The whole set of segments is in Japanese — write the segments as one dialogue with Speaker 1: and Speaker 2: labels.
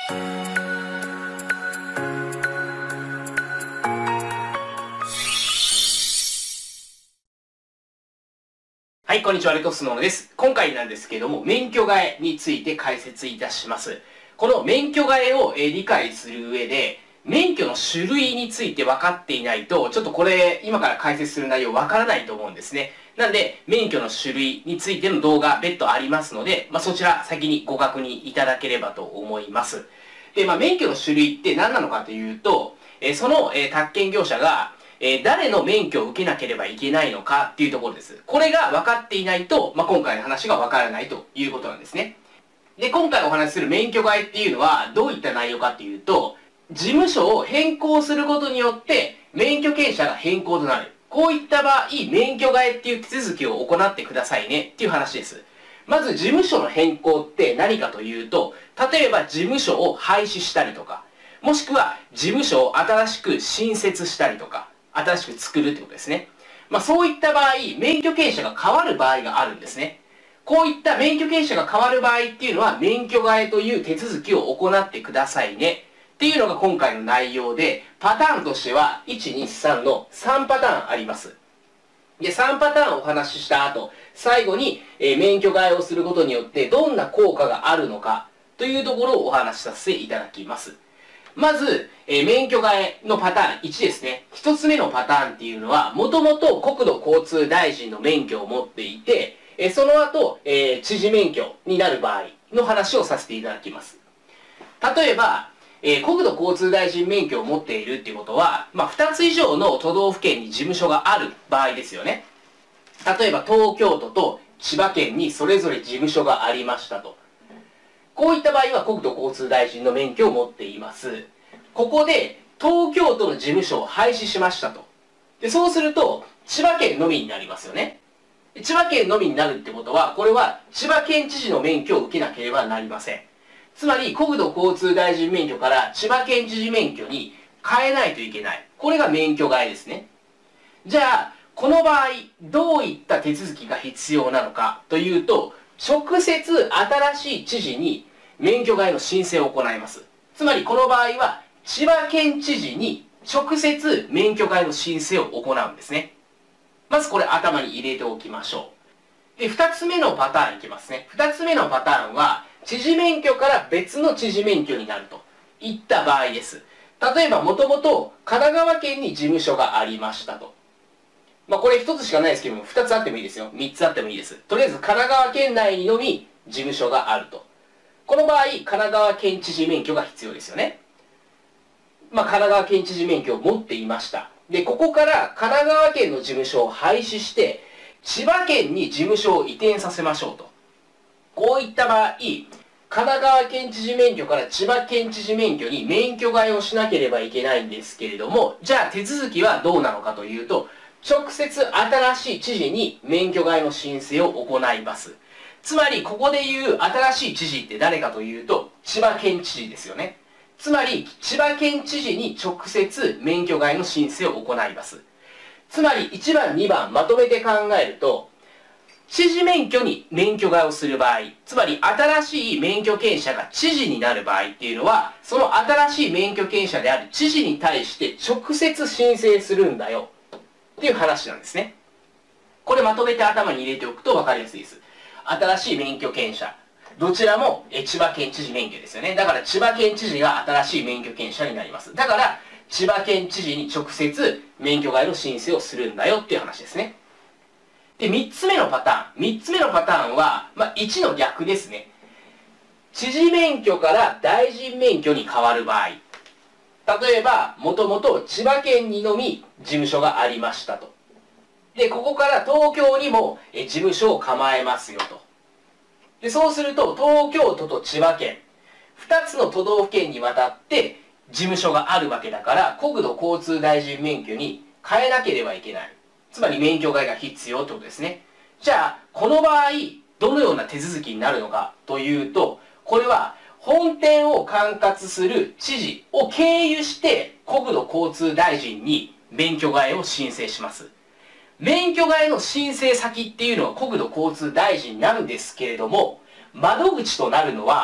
Speaker 1: はい、こんにちは、レトスノーノです。今回なんですけども、免許替えについて解説いたします。この免許替えを理解する上で、免許の種類について分かっていないと、ちょっとこれ、今から解説する内容分からないと思うんですね。なんで、免許の種類についての動画、別途ありますので、そちら先にご確認いただければと思います。で、免許の種類って何なのかというと、その宅建業者が、誰の免許を受けなければいけないのかっていうところです。これが分かっていないと、今回の話が分からないということなんですね。で、今回お話しする免許替えっていうのはどういった内容かっていうと、事務所を変更することによって免許権者が変更となる。こういった場合、免許替えっていう手続きを行ってくださいねっていう話です。まず事務所の変更って何かというと、例えば事務所を廃止したりとか、もしくは事務所を新しく新設したりとか、新しく作るってことですね。そういった場合、免許権者が変わる場合があるんですね。こういった免許権者が変わる場合っていうのは、免許替えという手続きを行ってくださいね。っていうのが今回の内容で、パターンとしては、1、2、3の3パターンあります。で、3パターンお話しした後、最後に、免許替えをすることによってどんな効果があるのかというところをお話しさせていただきます。まず、免許替えのパターン1ですね。1つ目のパターンっていうのは、もともと国土交通大臣の免許を持っていて、その後、知事免許になる場合の話をさせていただきます。例えば、国土交通大臣免許を持っているっていうことは、2つ以上の都道府県に事務所がある場合ですよね。例えば、東京都と千葉県にそれぞれ事務所がありましたと。こういった場合は国土交通大臣の免許を持っています。ここで東京都の事務所を廃止しましたと。で、そうすると千葉県のみになりますよね。千葉県のみになるってことは、これは千葉県知事の免許を受けなければなりません。つまり国土交通大臣免許から千葉県知事免許に変えないといけない。これが免許替えですね。じゃあ、この場合、どういった手続きが必要なのかというと、直接新しい知事に免許替えの申請を行います。つまりこの場合は千葉県知事に直接免許替えの申請を行うんですね。まずこれ頭に入れておきましょう。で、2つ目のパターンいきますね。2つ目のパターンは知事免許から別の知事免許になるといった場合です。例えばもともと神奈川県に事務所がありましたと。これ1つしかないですけども、2つあってもいいですよ。3つあってもいいです。とりあえず神奈川県内にのみ事務所があると。この場合、神奈川県知事免許が必要ですよね。神奈川県知事免許を持っていました。で、ここから神奈川県の事務所を廃止して、千葉県に事務所を移転させましょうと。こういった場合、神奈川県知事免許から千葉県知事免許に免許替えをしなければいけないんですけれども、じゃあ手続きはどうなのかというと、直接新しい知事に免許替えの申請を行います。つまり、ここで言う新しい知事って誰かというと、千葉県知事ですよね。つまり、千葉県知事に直接免許替えの申請を行います。つまり、1番、2番まとめて考えると、知事免許に免許替えをする場合、つまり新しい免許権者が知事になる場合っていうのは、その新しい免許権者である知事に対して直接申請するんだよっていう話なんですね。これまとめて頭に入れておくと分かりやすいです。新しい免許権者。どちらも千葉県知事免許ですよね。だから千葉県知事が新しい免許権者になります。だから千葉県知事に直接免許替えの申請をするんだよっていう話ですね。で、3つ目のパターン。3つ目のパターンは、1の逆ですね。知事免許から大臣免許に変わる場合。例えば、もともと千葉県にのみ事務所がありましたと。で、ここから東京にも事務所を構えますよと。で、そうすると、東京都と千葉県、2つの都道府県にわたって事務所があるわけだから、国土交通大臣免許に変えなければいけない。つまり免許替えが必要ってことですね。じゃあ、この場合、どのような手続きになるのかというと、これは、本店を管轄する知事を経由して、国土交通大臣に免許替えを申請します。免許替えの申請先っていうのは国土交通大臣なんですけれども、窓口となるのは、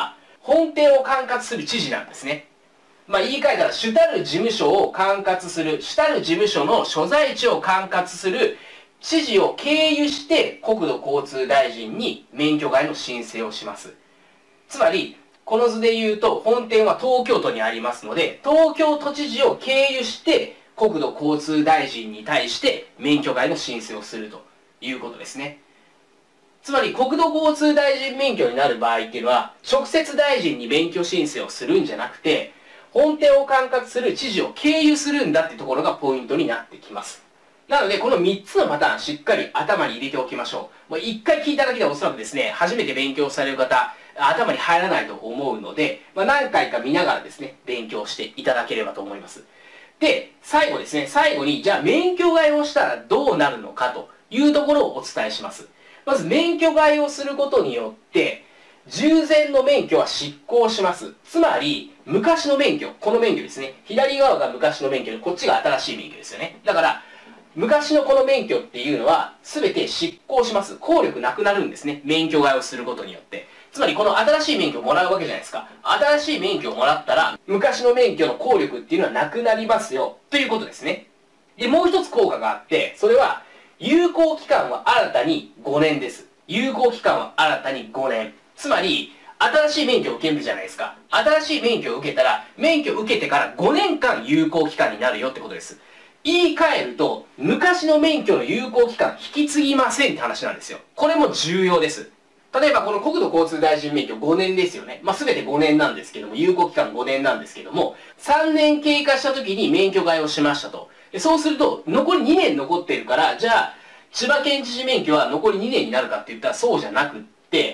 Speaker 1: 本店を管轄する知事なんですね。言い換えたら、主たる事務所を管轄する、主たる事務所の所在地を管轄する知事を経由して国土交通大臣に免許外の申請をします。つまり、この図で言うと、本店は東京都にありますので、東京都知事を経由して国土交通大臣に対して免許外の申請をするということですね。つまり国土交通大臣免許になる場合っていうのは、直接大臣に免許申請をするんじゃなくて、本店を管轄する知事を経由するんだってところがポイントになってきます。なので、この3つのパターンしっかり頭に入れておきましょう。1回聞いただけでおそらくですね、初めて勉強される方、頭に入らないと思うので、何回か見ながらですね、勉強していただければと思います。で、最後ですね、最後に、じゃあ免許替えをしたらどうなるのかというところをお伝えします。まず免許替えをすることによって、従前の免許は失効します。つまり、昔の免許、この免許ですね。左側が昔の免許で、こっちが新しい免許ですよね。だから、昔のこの免許っていうのは、すべて失効します。効力なくなるんですね。免許替えをすることによって。つまり、この新しい免許をもらうわけじゃないですか。新しい免許をもらったら、昔の免許の効力っていうのはなくなりますよ。ということですね。で、もう一つ効果があって、それは、有効期間は新たに5年です。有効期間は新たに5年。つまり、新しい免許を受けるじゃないですか。新しい免許を受けたら、免許を受けてから5年間有効期間になるよってことです。言い換えると、昔の免許の有効期間引き継ぎませんって話なんですよ。これも重要です。例えばこの国土交通大臣免許5年ですよね。全て5年なんですけども、有効期間5年なんですけども、3年経過した時に免許替えをしましたと。そうすると、残り2年残っているから、じゃあ、千葉県知事免許は残り2年になるかって言ったらそうじゃなくって、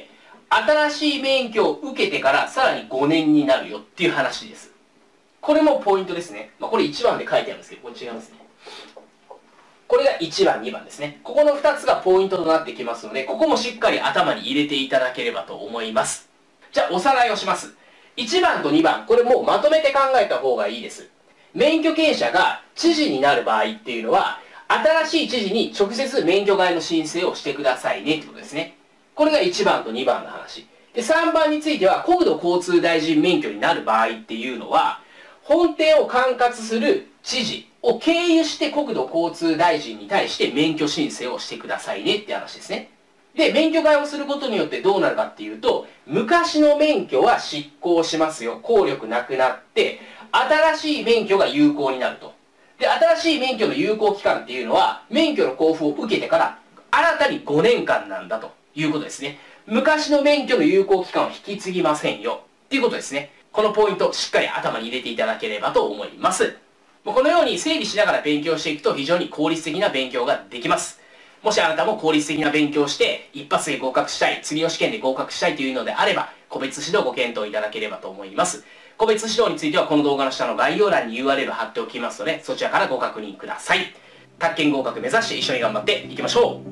Speaker 1: 新しい免許を受けてからさらに5年になるよっていう話です。これもポイントですね。これ1番で書いてあるんですけど、これ違いますね。これが1番、2番ですね。ここの2つがポイントとなってきますので、ここもしっかり頭に入れていただければと思います。じゃあ、おさらいをします。1番と2番、これもうまとめて考えた方がいいです。免許権者が知事になる場合っていうのは、新しい知事に直接免許替えの申請をしてくださいねってことですね。これが1番と2番の話。で、3番については、国土交通大臣免許になる場合っていうのは、本店を管轄する知事を経由して国土交通大臣に対して免許申請をしてくださいねって話ですね。で、免許替えをすることによってどうなるかっていうと、昔の免許は失効しますよ。効力なくなって、新しい免許が有効になると。で、新しい免許の有効期間っていうのは、免許の交付を受けてから新たに5年間なんだということですね。昔の免許の有効期間を引き継ぎませんよっていうことですね。このポイント、しっかり頭に入れていただければと思います。このように整理しながら勉強していくと非常に効率的な勉強ができます。もしあなたも効率的な勉強をして一発で合格したい、次の試験で合格したいというのであれば、個別指導をご検討いただければと思います。個別指導についてはこの動画の下の概要欄に URL 貼っておきますので、そちらからご確認ください。宅建合格目指して一緒に頑張っていきましょう。